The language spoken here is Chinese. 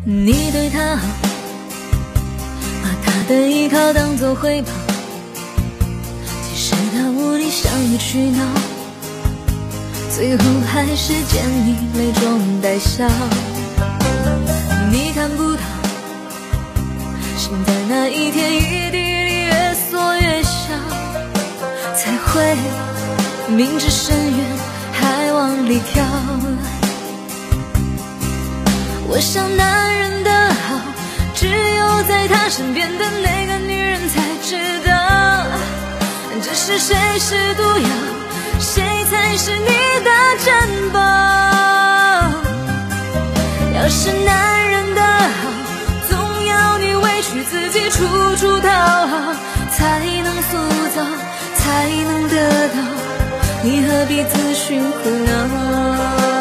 你对他好，把他的依靠当作回报，即使他无理向你取闹，最后还是见你泪中带笑。你看不到，心在那一天一地里越缩越小，才会明知深渊还往里跳。我想男人的好，只有在他身边的那个女人才知道，只是谁是毒药，谁才是你的珍宝。要是男人的好，总要你委屈自己处处讨好，才能塑造，才能得到，你何必自寻苦恼？